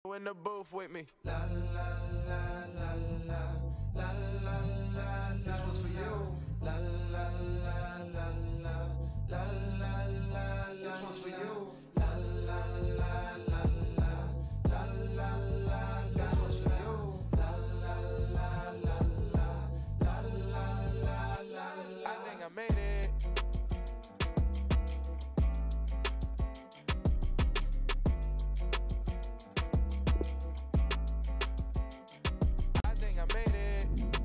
in the booth with me. This one's for you. This one's for you. I think I made it. I think I made it.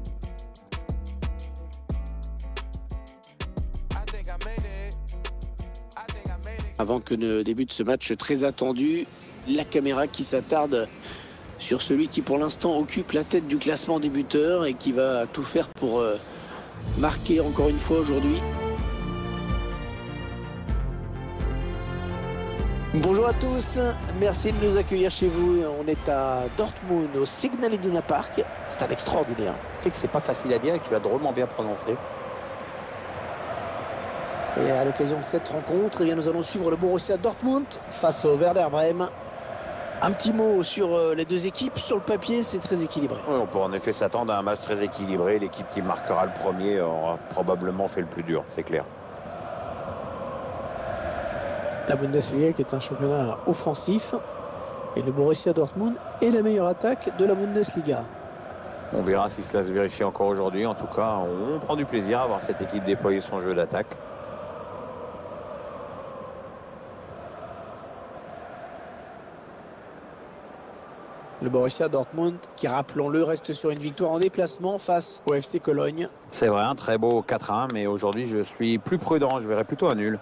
I think I made it. I think I made it. Avant que ne débute ce match très attendu, la caméra qui s'attarde sur celui qui pour l'instant occupe la tête du classement des buteurs et qui va tout faire pour marquer encore une fois aujourd'hui. Bonjour à tous, merci de nous accueillir chez vous. On est à Dortmund, au Signal Iduna Park. C'est un extraordinaire. Tu sais que c'est pas facile à dire et que tu l'as drôlement bien prononcé. Et à l'occasion de cette rencontre, eh bien, nous allons suivre le Borussia Dortmund face au Werder Bremen. Un petit mot sur les deux équipes. Sur le papier, c'est très équilibré. Oui, on peut en effet s'attendre à un match très équilibré. L'équipe qui marquera le premier aura probablement fait le plus dur, c'est clair. La Bundesliga qui est un championnat offensif. Et le Borussia Dortmund est la meilleure attaque de la Bundesliga. On verra si cela se vérifie encore aujourd'hui. En tout cas, on prend du plaisir à voir cette équipe déployer son jeu d'attaque. Le Borussia Dortmund, qui rappelons-le, reste sur une victoire en déplacement face au FC Cologne. C'est vrai, un très beau 4-1, mais aujourd'hui je suis plus prudent. Je verrai plutôt un nul.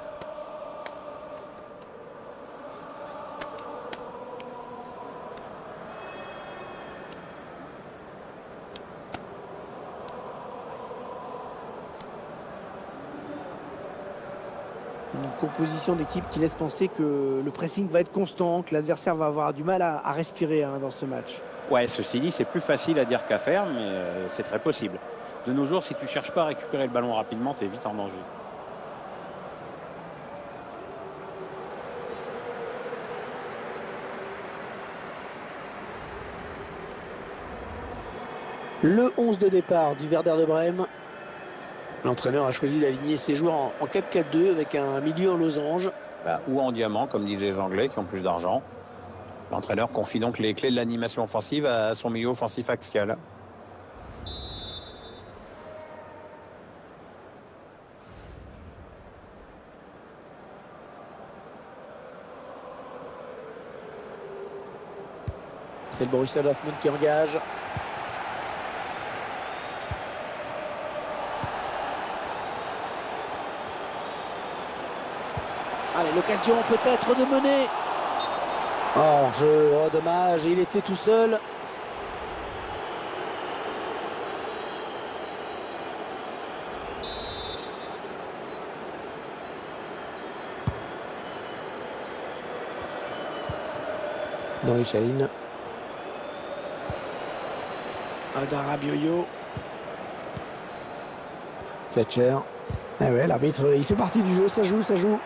Une composition d'équipe qui laisse penser que le pressing va être constant, que l'adversaire va avoir du mal à respirer dans ce match. Ouais, ceci dit, c'est plus facile à dire qu'à faire, mais c'est très possible. De nos jours, si tu ne cherches pas à récupérer le ballon rapidement, tu es vite en danger. Le 11 de départ du Werder de Brême. L'entraîneur a choisi d'aligner ses joueurs en 4-4-2 avec un milieu en losange. Ou en diamant, comme disaient les Anglais qui ont plus d'argent. L'entraîneur confie donc les clés de l'animation offensive à son milieu offensif axial. C'est le Borussia Dortmund qui engage. Allez, l'occasion peut-être de mener. Hors-jeu, oh dommage, il était tout seul. Norwich Aline. Adara Bioyo. Fletcher. Ah ouais, l'arbitre, il fait partie du jeu, ça joue, ça joue.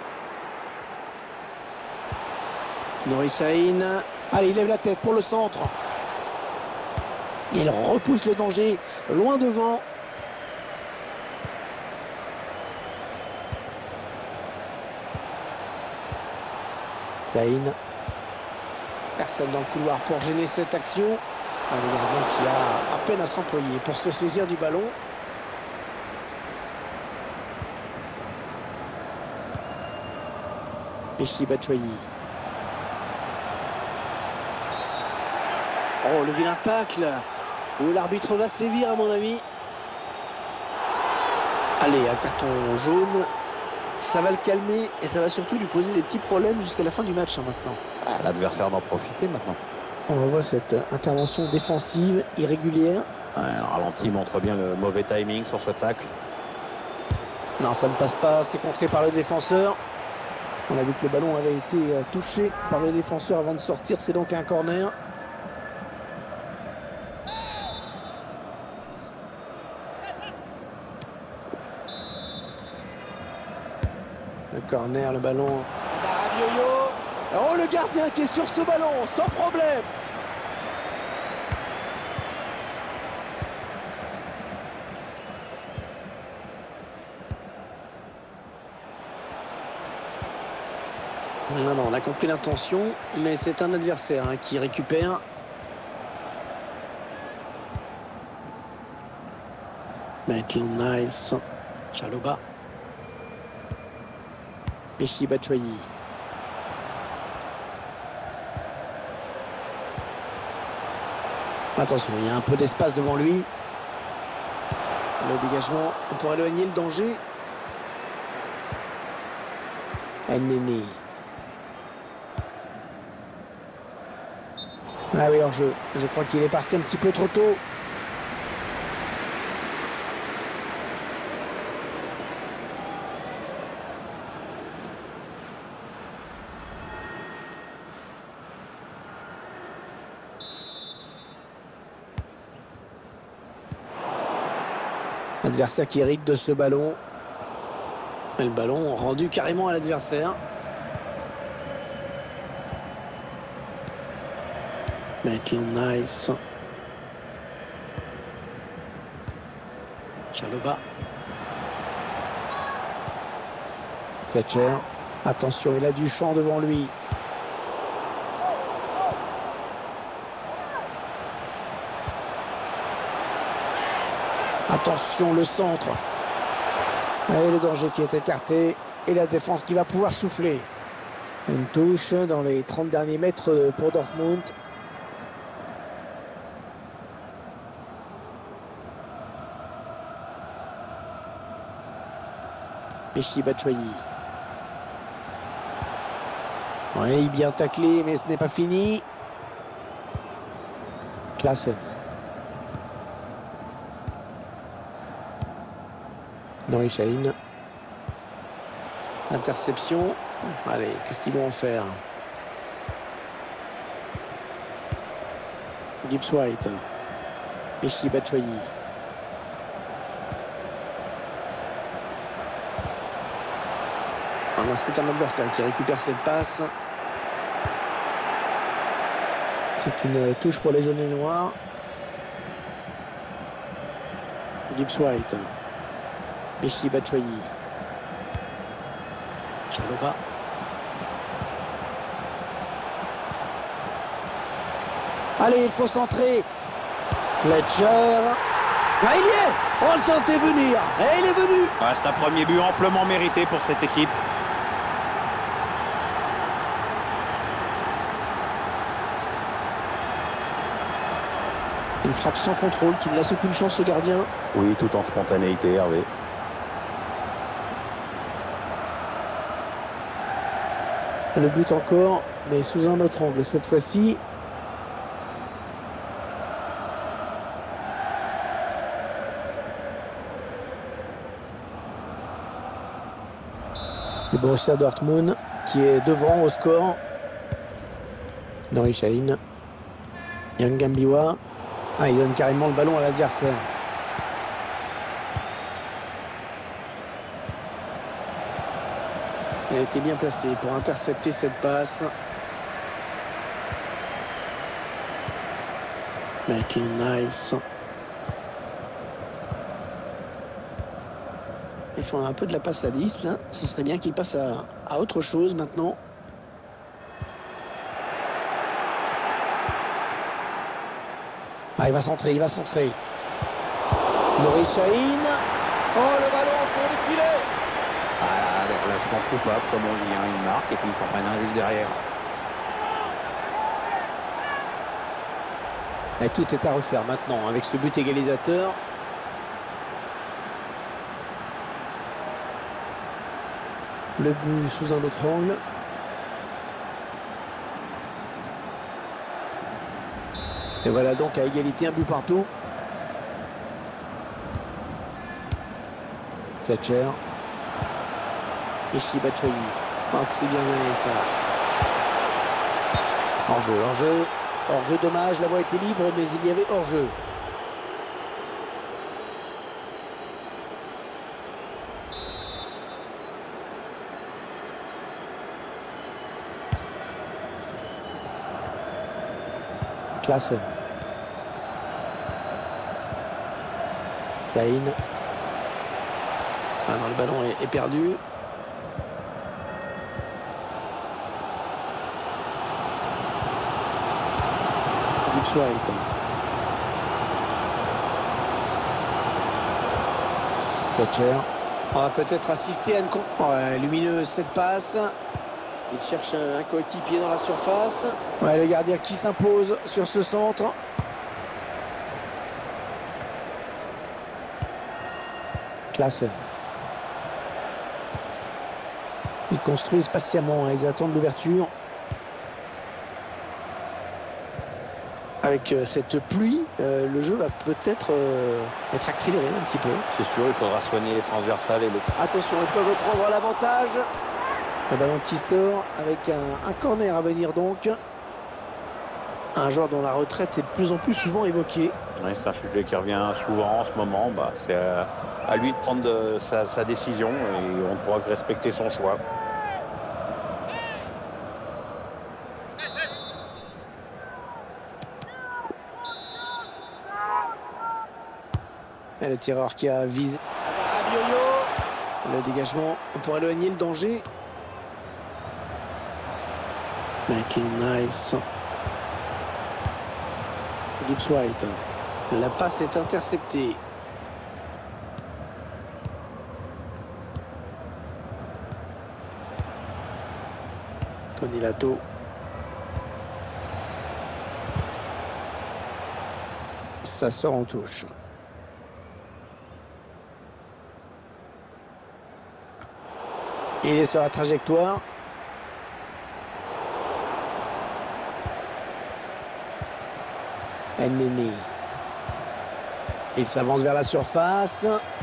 Norwich Sahin. Allez, il lève la tête pour le centre. Il repousse le danger loin devant. Sahin. Personne dans le couloir pour gêner cette action. Le gardien qui a à peine à s'employer pour se saisir du ballon. Michy Batshuayi. Oh, le vilain tacle. Où l'arbitre va sévir à mon avis. Allez, un carton jaune. Ça va le calmer et ça va surtout lui poser des petits problèmes jusqu'à la fin du match maintenant. L'adversaire d'en profiter maintenant. On va voir cette intervention défensive irrégulière. Le ralenti montre bien le mauvais timing sur ce tacle. Non, ça ne passe pas, c'est contré par le défenseur. On a vu que le ballon avait été touché par le défenseur avant de sortir, c'est donc un corner. Le corner, le ballon. Adara Bioyo. Oh, le gardien qui est sur ce ballon, sans problème. Non, non, on a compris l'intention, mais c'est un adversaire hein, qui récupère. Maitland Niles, Chalobah, Michy Batshuayi. Attention, il y a un peu d'espace devant lui. Le dégagement pour éloigner le danger. Neni. Ah oui, hors jeu. Je crois qu'il est parti un petit peu trop tôt. L'adversaire qui hérite de ce ballon. Et le ballon rendu carrément à l'adversaire. Maitland Niles. Chalobah. Fletcher. Attention, il a du champ devant lui. Attention, le centre. Et le danger qui est écarté. Et la défense qui va pouvoir souffler. Une touche dans les 30 derniers mètres pour Dortmund. Michy Batshuayi. Oui, bien taclé, mais ce n'est pas fini. Klaassen. Nuri Sahin. Interception. Allez, qu'est-ce qu'ils vont en faire? Gibbs White. Michy Batshuayi. C'est un adversaire qui récupère cette passe. C'est une touche pour les jaunes et noirs. Gibbs White. Michy Batshuayi. Chalobah. Allez, il faut centrer. Fletcher. Ah, il y est. On le sentait venir. Et il est venu. Ah, c'est un premier but amplement mérité pour cette équipe. Une frappe sans contrôle qui ne laisse aucune chance au gardien. Oui, tout en spontanéité, Hervé. Le but encore, mais sous un autre angle cette fois-ci. Le Borussia Dortmund qui est devant au score. Nuri Sahin. Yann Gambiwa. Ah, il donne carrément le ballon à l'adversaire. Elle était bien placée pour intercepter cette passe. Maitland Niles. Ils font un peu de la passe à 10 là. Ce serait bien qu'il passe à autre chose maintenant. Ah, il va centrer, il va centrer. Nuri Sahin. Oh, le ballon au fond du filet. Ah, le relâchement coupable, comme on dit, hein. Il marque et puis il s'en prennent un juste derrière. Et tout est à refaire maintenant avec ce but égalisateur. Le but sous un autre angle. Et voilà donc à égalité, un but partout. Fletcher. Michy Batshuayi. Oh, que c'est bien mené ça. Hors-jeu, hors-jeu. Hors-jeu, dommage, la voie était libre, mais il y avait hors-jeu. Klaassen. Zayn. Ah non, le ballon est perdu. Gibbs White. Fletcher. On va peut-être assister à une lumineuse cette passe. Il cherche un coéquipier dans la surface. Ouais, le gardien qui s'impose sur ce centre. Klaassen. Ils construisent patiemment, hein, ils attendent l'ouverture. Avec cette pluie, le jeu va peut-être être accéléré un petit peu. C'est sûr, il faudra soigner les transversales et les... Attention, ils peuvent reprendre l'avantage. Le ballon qui sort avec un corner à venir donc. Un joueur dont la retraite est de plus en plus souvent évoquée. Oui, c'est un sujet qui revient souvent en ce moment. Bah, c'est à lui de prendre sa décision et on ne pourra que respecter son choix. Et le tireur qui a visé. Le dégagement pour éloigner le danger. Michael Niles. Gibbs White. La passe est interceptée. Tony Lato. Ça sort en touche. Il est sur la trajectoire. Nene. Il s'avance vers la surface.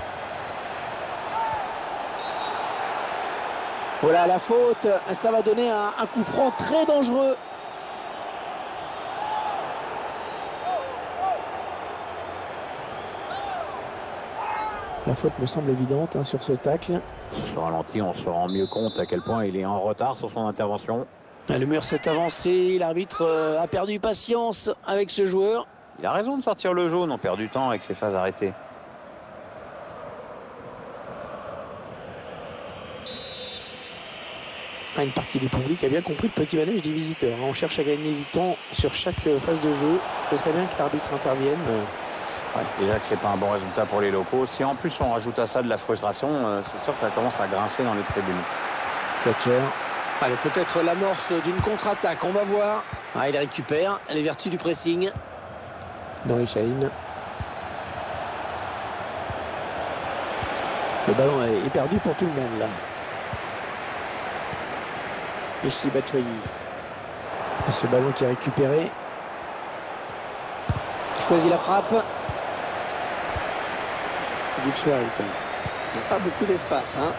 Voilà la faute. Ça va donner un coup franc très dangereux. La faute me semble évidente sur ce tacle. Sur ralenti, on se rend mieux compte à quel point il est en retard sur son intervention. Le mur s'est avancé, l'arbitre a perdu patience avec ce joueur. Il a raison de sortir le jaune, on perd du temps avec ses phases arrêtées. Une partie du public a bien compris le petit manège des visiteurs. On cherche à gagner du temps sur chaque phase de jeu. Ce serait bien que l'arbitre intervienne. Ouais, déjà que c'est pas un bon résultat pour les locaux. Si en plus on rajoute à ça de la frustration, c'est sûr que ça commence à grincer dans les tribunes. Fletcher. Allez, peut-être l'amorce d'une contre-attaque, on va voir. Ah, il récupère les vertus du pressing. Nori Sahin. Le ballon est perdu pour tout le monde là. Michy Batshuayi. Et ce ballon qui est récupéré. Il choisit la frappe. Gibbs White. Il n'y a pas beaucoup d'espace, hein.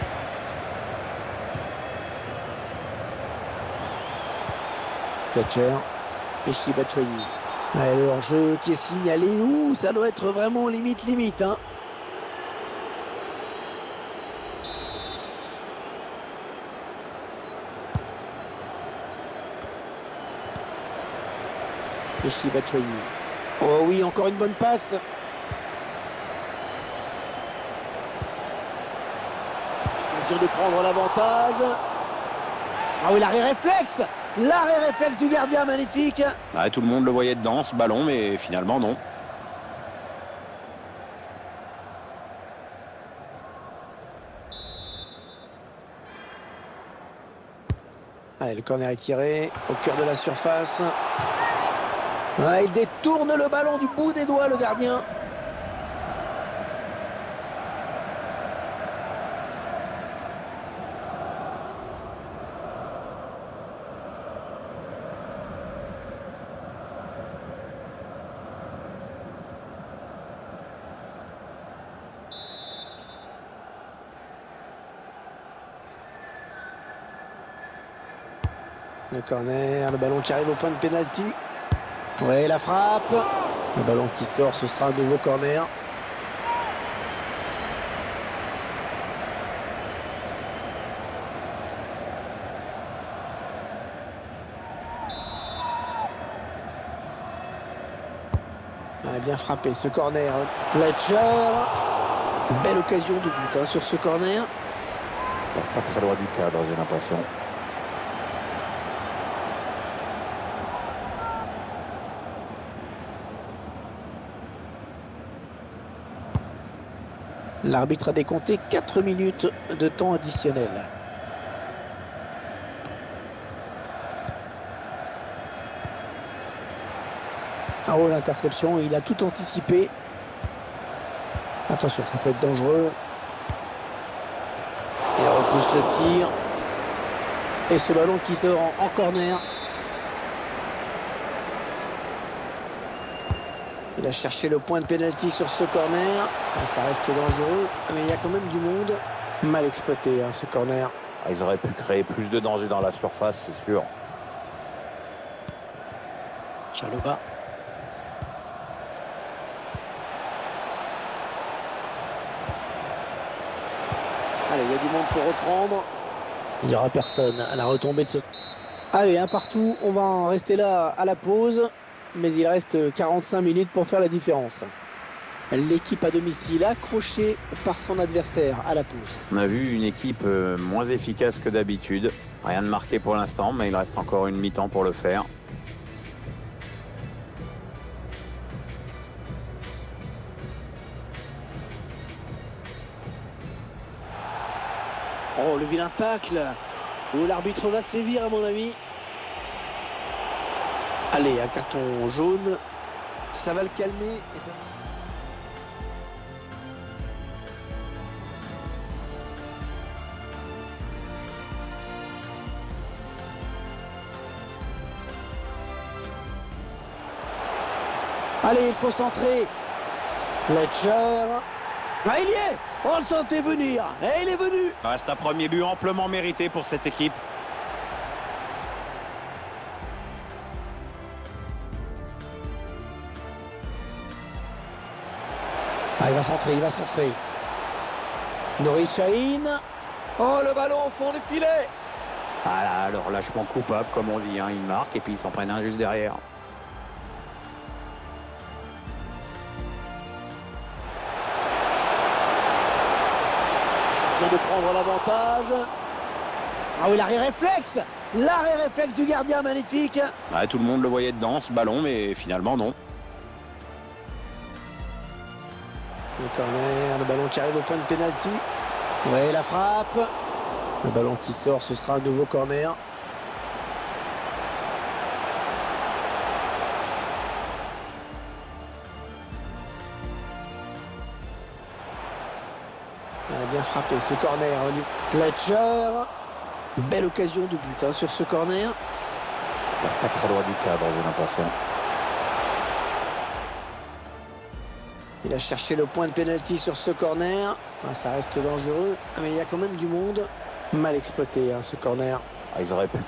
Fletcher. Michy Batshuayi. Le hors-jeu qui est signalé. Ouh, ça doit être vraiment limite, hein. Michy Batshuayi. Oh oui, encore une bonne passe. Occasion de prendre l'avantage. Ah oui, l'arrêt réflexe. L'arrêt réflexe du gardien, magnifique. Ouais, tout le monde le voyait dedans, ce ballon, mais finalement non. Allez, le corner est tiré au cœur de la surface. Ouais, il détourne le ballon du bout des doigts, le gardien. Le corner, le ballon qui arrive au point de pénalty. Ouais, la frappe. Le ballon qui sort, ce sera un nouveau corner. a bien frappé ce corner. Fletcher. Belle occasion de but hein, sur ce corner. Pas très loin du cadre, j'ai l'impression. L'arbitre a décompté 4 minutes de temps additionnel. Ah oh, l'interception, il a tout anticipé. Attention, ça peut être dangereux. Il repousse le tir. Et ce ballon qui sort en corner. Il a cherché le point de pénalty sur ce corner. Ça reste dangereux, mais il y a quand même du monde. Mal exploité hein, ce corner. Ils auraient pu créer plus de danger dans la surface, c'est sûr. Chalobah. Allez, il y a du monde pour reprendre. Il n'y aura personne à la retombée de ce... Allez, un partout. On va en rester là à la pause. Mais il reste 45 minutes pour faire la différence. L'équipe à domicile accrochée par son adversaire à la pause. On a vu une équipe moins efficace que d'habitude. Rien de marqué pour l'instant, mais il reste encore une mi-temps pour le faire. Oh, le vilain tacle. Oh, l'arbitre va sévir à mon avis. Allez, un carton jaune. Ça va le calmer. Et ça... Allez, il faut centrer. Fletcher. Ah, il y est. On le sentait venir. Et il est venu. Reste un premier but amplement mérité pour cette équipe. Ah, il va centrer, il va centrer. Norwich Sahin. Oh, le ballon au fond des filets. Ah là, alors lâchement coupable, comme on dit. Hein. Ils marquent et puis ils s'en prennent un juste derrière. De prendre l'avantage. Ah oui, l'arrêt réflexe. L'arrêt réflexe du gardien, magnifique. Ouais, tout le monde le voyait dedans, ce ballon, mais finalement non. Le corner, le ballon qui arrive au point de pénalty. Ouais, la frappe. Le ballon qui sort, ce sera un nouveau corner. Il a bien frappé ce corner. Fletcher. Belle occasion de but hein, sur ce corner. Pas très loin du cadre, j'ai l'impression. Il a cherché le point de pénalty sur ce corner. Ah, ça reste dangereux, mais il y a quand même du monde. Mal exploité hein, ce corner. Ils auraient pu...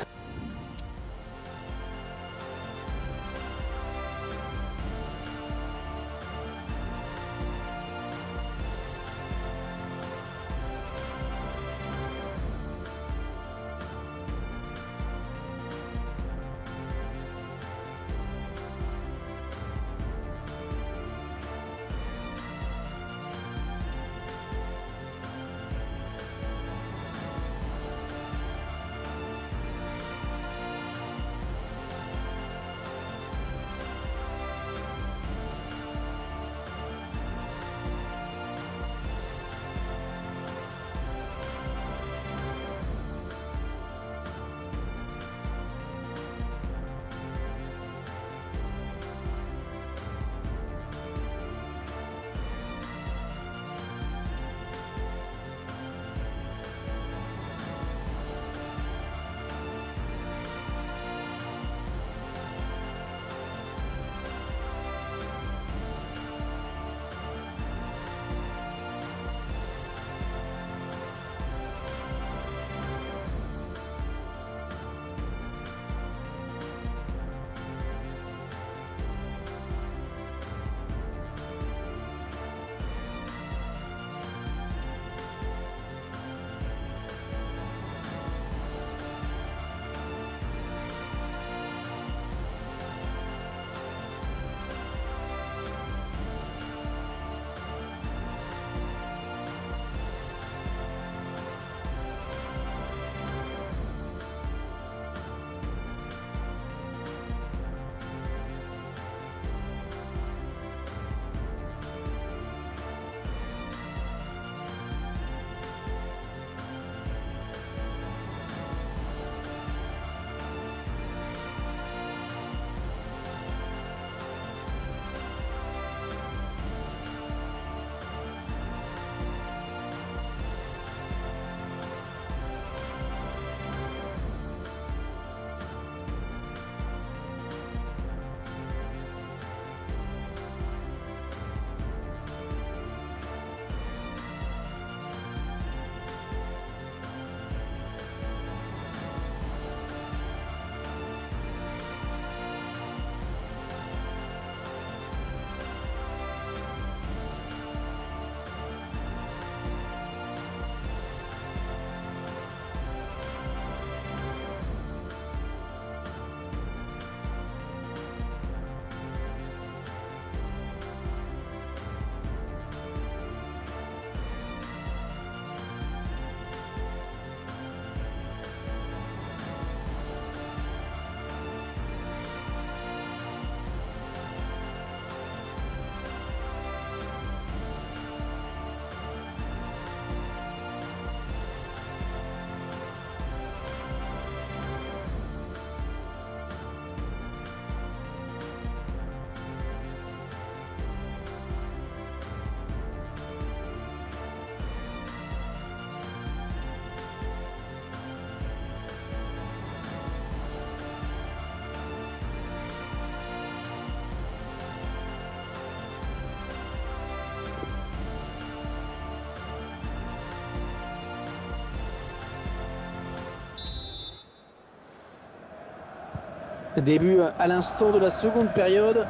Début à l'instant de la seconde période.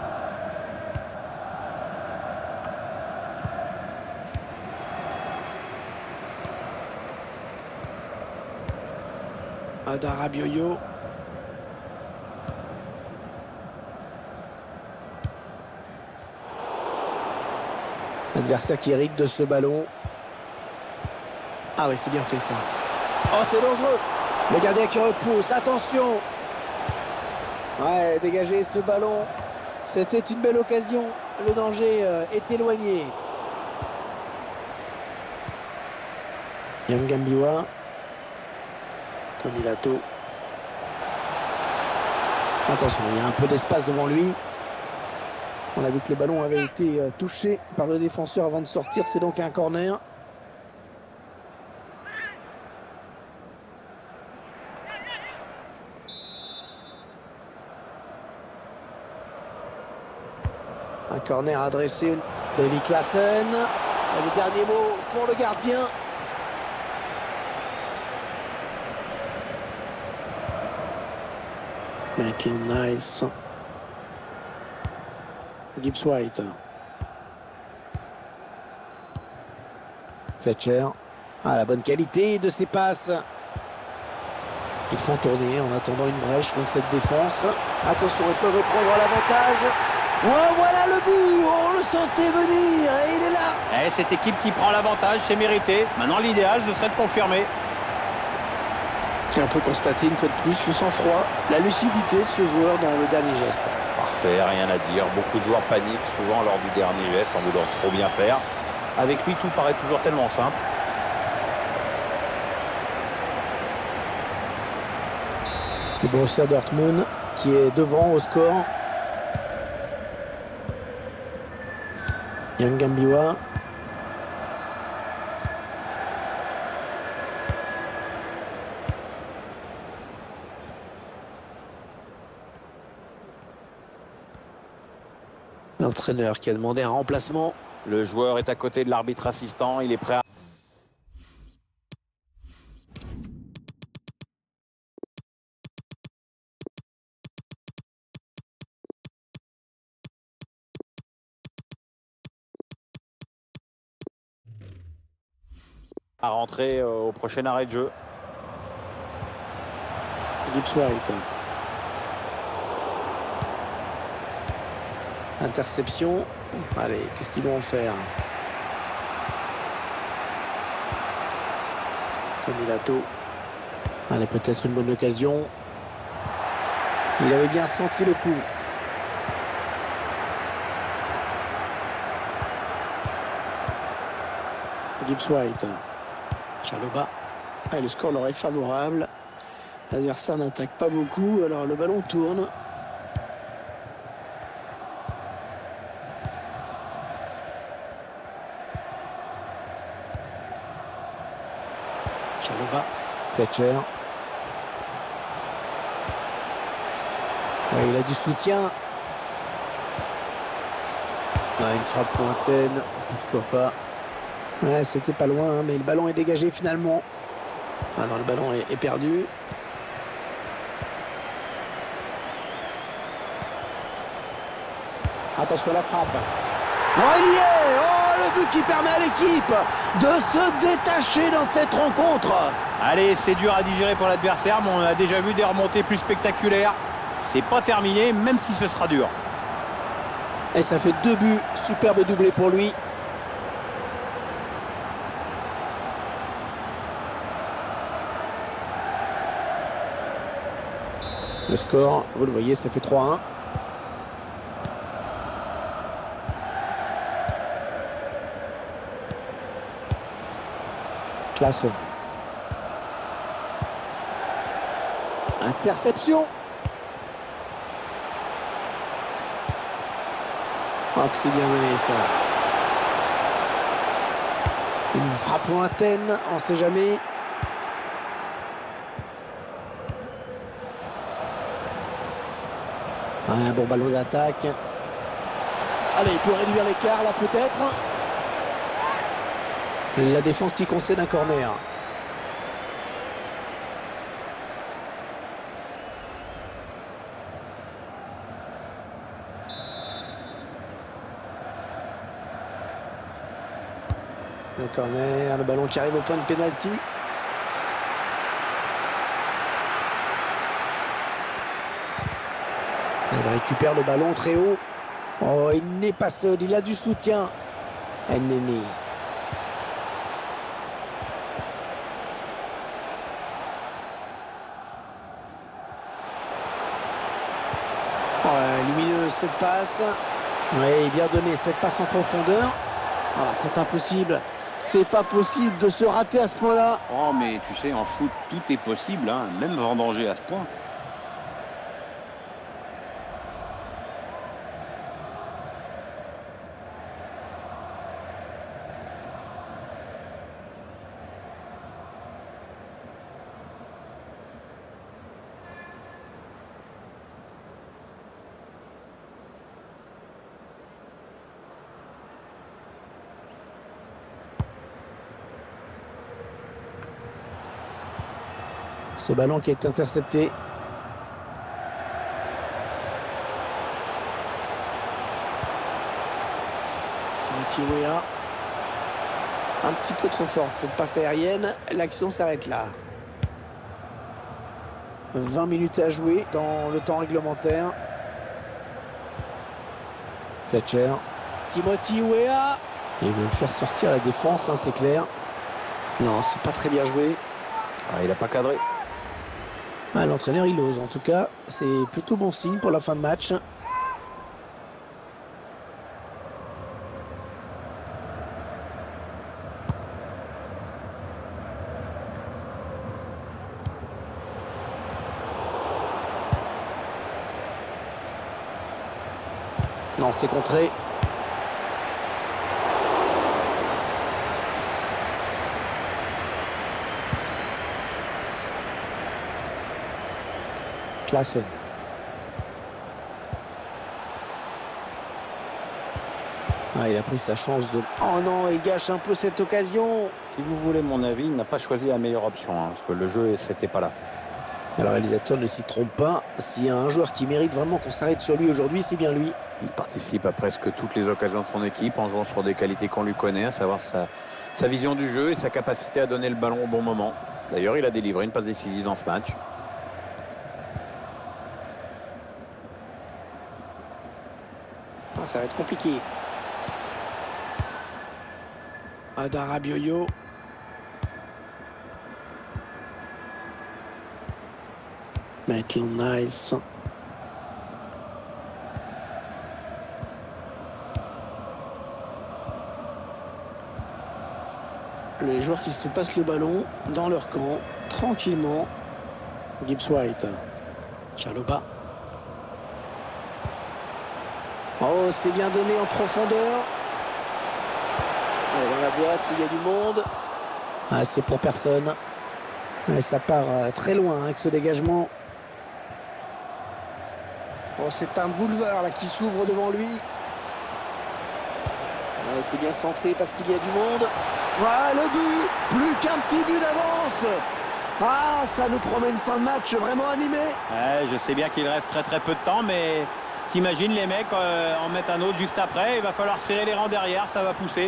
Adara Bioyo. L'adversaire qui hérite de ce ballon. Ah oui, c'est bien fait ça. Oh, c'est dangereux. Le gardien qui repousse. Attention. Ouais, dégager ce ballon. C'était une belle occasion. Le danger est éloigné. Yangambiwa. Tony Lato. Attention, il y a un peu d'espace devant lui. On a vu que le ballon avait été touché par le défenseur avant de sortir. C'est donc un corner. Un corner adressé à Davy Klaassen. Le dernier mot pour le gardien. Maitland Niles. Gibbs White. Fletcher. Ah, la bonne qualité de ses passes. Ils font tourner en attendant une brèche dans cette défense. Attention, ils peuvent prendre l'avantage. Oh, voilà le but. On le sentait venir et il est là. Et cette équipe qui prend l'avantage, c'est mérité. Maintenant, l'idéal, ce serait de confirmer. On peut constater une fois de plus le sang-froid, la lucidité de ce joueur dans le dernier geste. Parfait, rien à dire. Beaucoup de joueurs paniquent souvent lors du dernier geste en voulant trop bien faire. Avec lui, tout paraît toujours tellement simple. Le Borussia Dortmund qui est devant au score. Yangambiwa. L'entraîneur qui a demandé un remplacement. Le joueur est à côté de l'arbitre assistant. Il est prêt à... à rentrer au prochain arrêt de jeu. Gibbs White. Interception. Allez, qu'est-ce qu'ils vont en faire? Tony Lato. Allez, peut-être une bonne occasion. Il avait bien senti le coup. Gibbs White. Chaloba. Ah, le score leur est favorable. L'adversaire n'attaque pas beaucoup, alors le ballon tourne. Chaloba. Fletcher. Ouais, il a du soutien. Ah, une frappe lointaine, pourquoi pas. Ouais, c'était pas loin, hein, mais le ballon est dégagé finalement. Ah non, le ballon est perdu. Attention à la frappe. Oh, il y est! Oh, le but qui permet à l'équipe de se détacher dans cette rencontre. Allez, c'est dur à digérer pour l'adversaire, mais on a déjà vu des remontées plus spectaculaires. C'est pas terminé, même si ce sera dur. Et ça fait 2 buts, superbe doublé pour lui. Le score, vous le voyez, ça fait 3-1. Klaassen. Interception. Oh, que c'est bien mené ça. Une frappe lointaine, on ne sait jamais. Un bon ballon d'attaque. Allez, il peut réduire l'écart là peut-être. La défense qui concède un corner. Le corner, le ballon qui arrive au point de pénalty. Il récupère le ballon très haut. Oh, il n'est pas seul, il a du soutien. Enneni. Lumineuse cette passe. Oui, bien donné cette passe en profondeur. Voilà, c'est impossible. C'est pas possible de se rater à ce point-là. Oh, mais tu sais, en foot, tout est possible, hein, même vendanger à ce point. Ce ballon qui est intercepté. Timothy Weah. Un petit peu trop forte cette passe aérienne. L'action s'arrête là. 20 minutes à jouer dans le temps réglementaire. Fletcher. Timothy Weah. Il veut le faire sortir à la défense, hein, c'est clair. Non, c'est pas très bien joué. Ah, il n'a pas cadré. Ah, l'entraîneur il ose, en tout cas c'est plutôt bon signe pour la fin de match. Non, c'est contré. Klaassen. Ah, il a pris sa chance de... Oh non, il gâche un peu cette occasion. Si vous voulez mon avis, il n'a pas choisi la meilleure option, hein, parce que le jeu, c'était pas là. Le réalisateur ne s'y trompe pas. S'il y a un joueur qui mérite vraiment qu'on s'arrête sur lui aujourd'hui, c'est bien lui. Il participe à presque toutes les occasions de son équipe en jouant sur des qualités qu'on lui connaît, à savoir sa vision du jeu et sa capacité à donner le ballon au bon moment. D'ailleurs, il a délivré une passe décisive dans ce match. Ah, ça va être compliqué. Adara Bioyo. Maitland Niles. Les joueurs qui se passent le ballon dans leur camp, tranquillement. Gibbs White. Chalobah. Oh, c'est bien donné en profondeur. Allez, dans la boîte, il y a du monde. Ah, c'est pour personne. Ouais, ça part très loin avec ce dégagement. Oh, c'est un boulevard là qui s'ouvre devant lui. Ouais, c'est bien centré parce qu'il y a du monde. Voilà le but. Plus qu'un petit but d'avance. Ah, ça nous promet une fin de match vraiment animée. Ouais, je sais bien qu'il reste très peu de temps, mais t'imagines les mecs en mettent un autre juste après. Il va falloir serrer les rangs derrière, ça va pousser.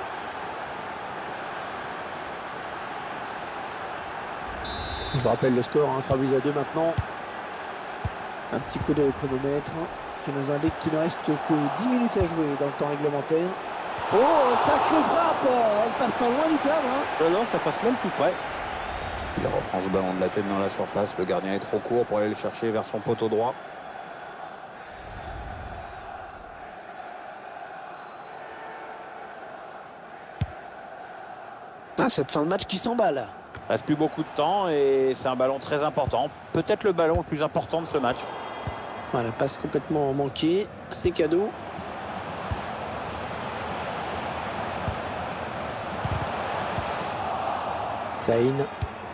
Je vous rappelle le score, hein, 3-2 maintenant. Un petit coup de chronomètre qui nous indique qu'il ne reste que 10 minutes à jouer dans le temps réglementaire. Oh, sacrée frappe. Elle passe pas loin du cadre. Hein. Non, ça passe même tout près. Il reprend ce ballon de la tête dans la surface. Le gardien est trop court pour aller le chercher vers son poteau droit. Ah, cette fin de match qui s'emballe. Il reste plus beaucoup de temps et c'est un ballon très important. Peut-être le ballon le plus important de ce match. Voilà, passe complètement manquée. C'est cadeau. Zayn.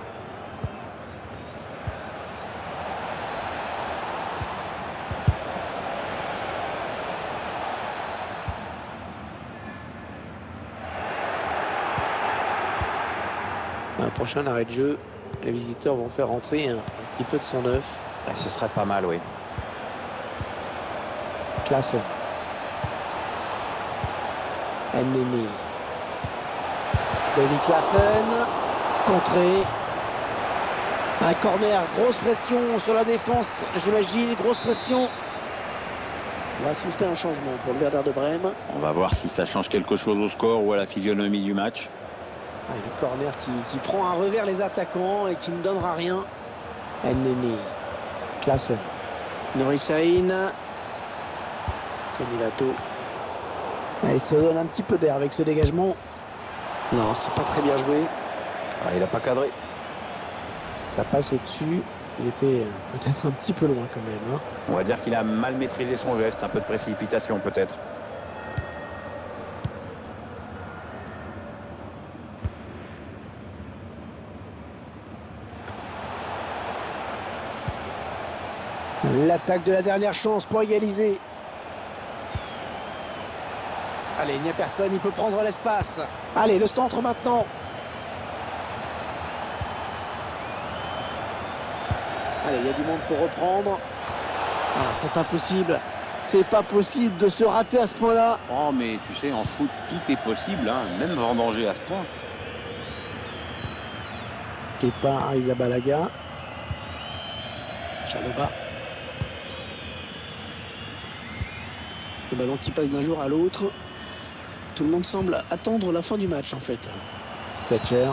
Un prochain arrêt de jeu. Les visiteurs vont faire entrer un petit peu de sang neuf. Et ce serait pas mal, oui. Klaassen. Enneni. David Klaassen, contré. Un corner, grosse pression sur la défense, j'imagine, grosse pression. On va assister à un changement pour le Werder de Brême. On va voir si ça change quelque chose au score ou à la physionomie du match. Le corner qui prend à revers les attaquants et qui ne donnera rien. Elneny, Klaassen, Nuri Sahin, Tony Lato. Il se donne un petit peu d'air avec ce dégagement. Non, c'est pas très bien joué. Il n'a pas cadré. Ça passe au-dessus. Il était peut-être un petit peu loin quand même. On va dire qu'il a mal maîtrisé son geste, un peu de précipitation peut-être. L'attaque de la dernière chance pour égaliser. Allez, il n'y a personne, il peut prendre l'espace. Allez, le centre maintenant. Allez, il y a du monde pour reprendre. Ah, c'est impossible. C'est pas possible de se rater à ce point-là. Oh, mais tu sais, en foot, tout est possible, hein, même vendanger à ce point. Kepa, Arrizabalaga. Chalobah. Le ballon qui passe d'un jour à l'autre. Tout le monde semble attendre la fin du match en fait. Fletcher.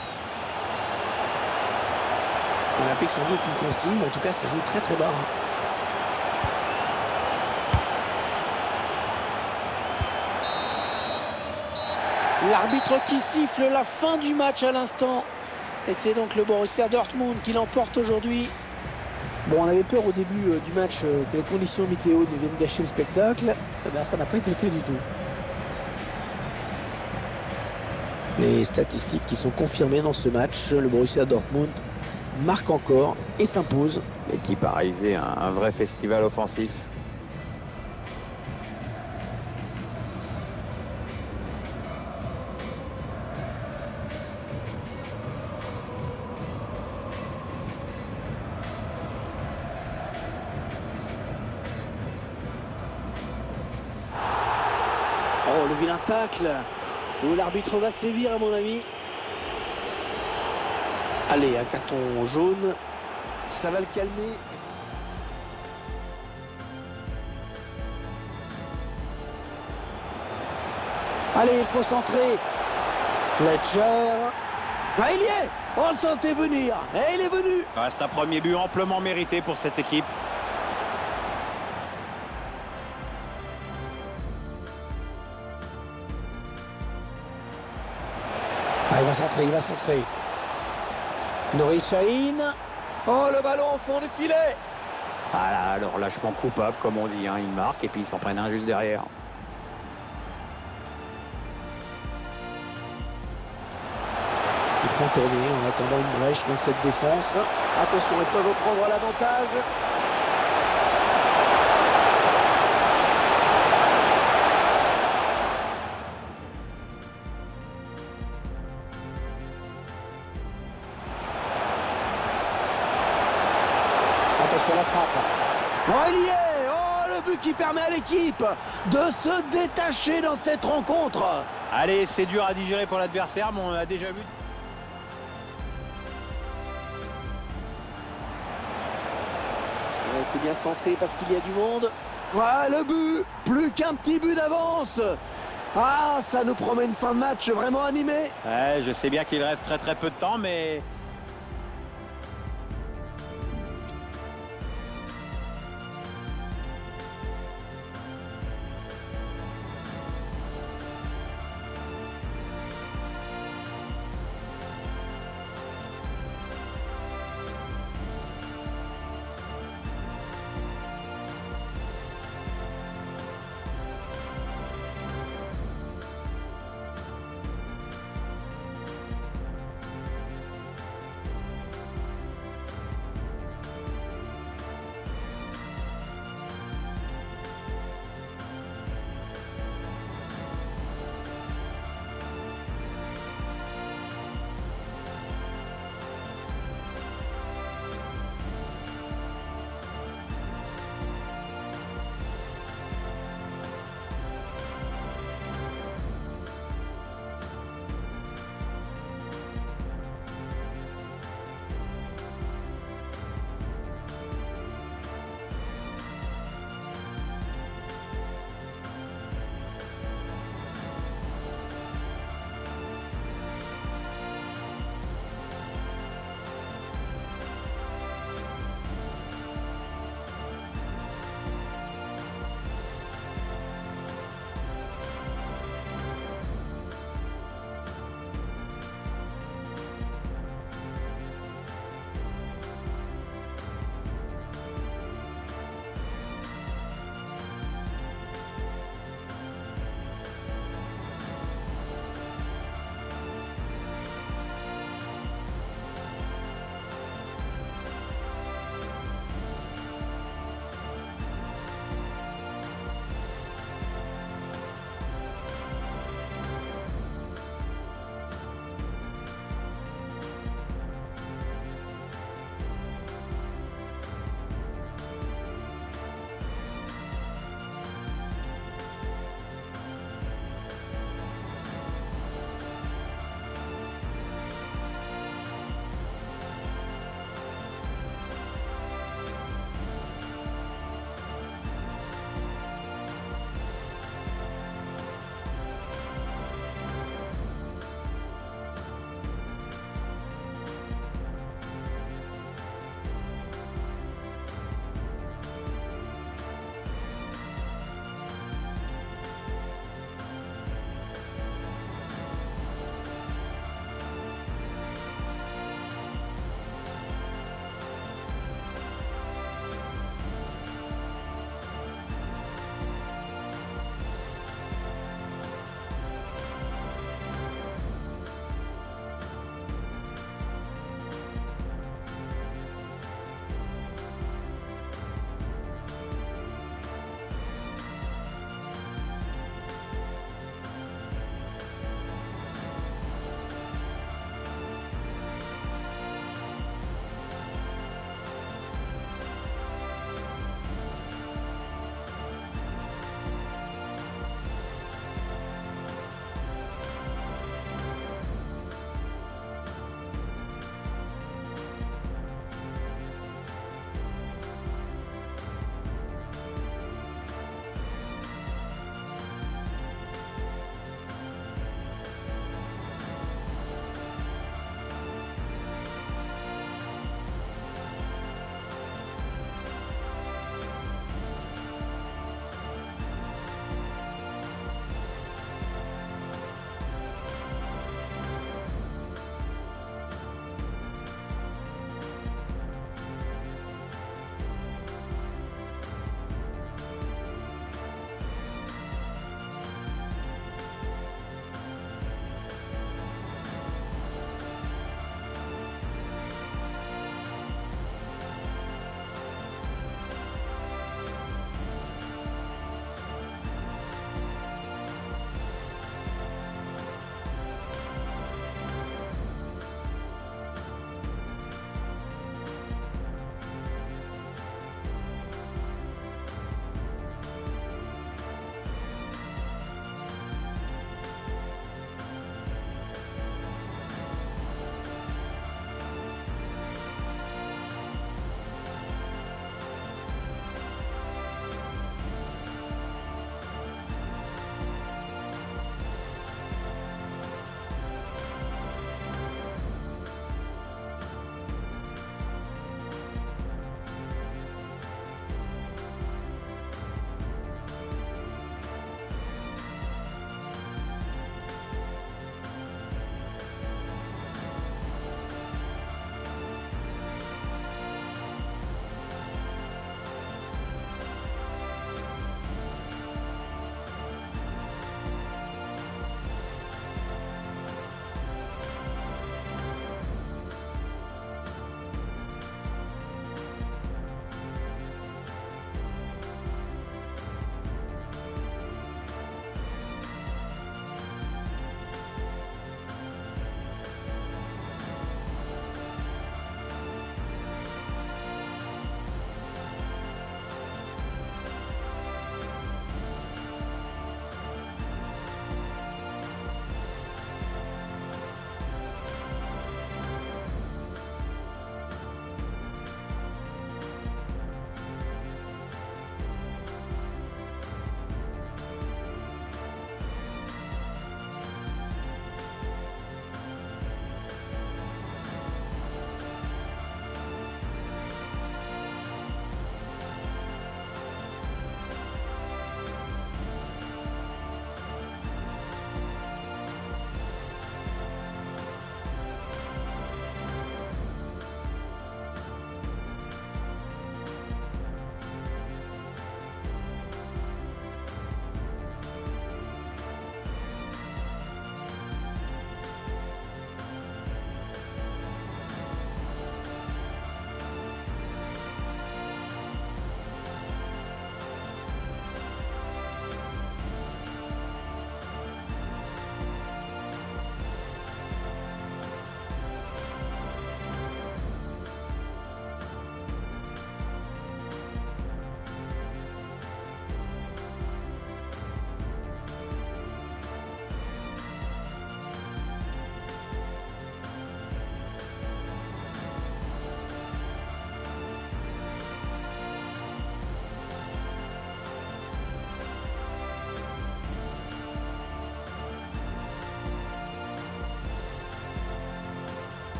Olympique sans doute une consigne, en tout cas ça joue très très bas. L'arbitre qui siffle la fin du match à l'instant. Et c'est donc le Borussia Dortmund qui l'emporte aujourd'hui. Bon, on avait peur au début du match que les conditions météo ne viennent gâcher le spectacle. Eh ben, ça n'a pas été le cas du tout. Les statistiques qui sont confirmées dans ce match, le Borussia Dortmund marque encore et s'impose. L'équipe a réalisé un vrai festival offensif. Oh, le vilain tacle où l'arbitre va sévir à mon avis. Allez, un carton jaune, ça va le calmer. Allez, il faut centrer. Fletcher. Ah, il y est. On le sentait venir. Et il est venu. Reste un premier but amplement mérité pour cette équipe. Ah, il va centrer, il va centrer. Nuri Sahin. Oh, le ballon au fond du filet. Ah là, le relâchement coupable, comme on dit, hein, ils marquent et puis ils s'en prennent un juste derrière. Ils font tourner en attendant une brèche dans cette défense. Attention, ils peuvent reprendre l'avantage. Attention à la frappe. Oh, il y est. Oh, le but qui permet à l'équipe de se détacher dans cette rencontre. Allez, c'est dur à digérer pour l'adversaire, mais on a déjà vu. Ouais, c'est bien centré parce qu'il y a du monde. Voilà le but. Plus qu'un petit but d'avance. Ah, ça nous promet une fin de match vraiment animée. Ouais, je sais bien qu'il reste très très peu de temps, mais